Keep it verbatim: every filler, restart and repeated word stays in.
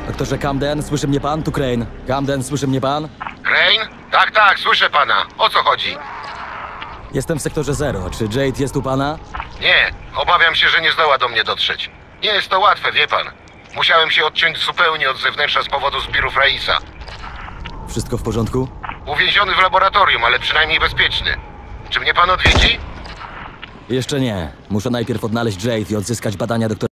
Doktorze Camden, słyszy mnie pan? Tu Crane. Camden, słyszy mnie pan? Crane? Tak, tak, słyszę pana. O co chodzi? Jestem w sektorze zero. Czy Jade jest u pana? Nie, obawiam się, że nie zdoła do mnie dotrzeć. Nie jest to łatwe, wie pan. Musiałem się odciąć zupełnie od zewnętrza z powodu zbirów Raisa. Wszystko w porządku? Uwięziony w laboratorium, ale przynajmniej bezpieczny. Czy mnie pan odwiedzi? Jeszcze nie. Muszę najpierw odnaleźć Jade i odzyskać badania doktora.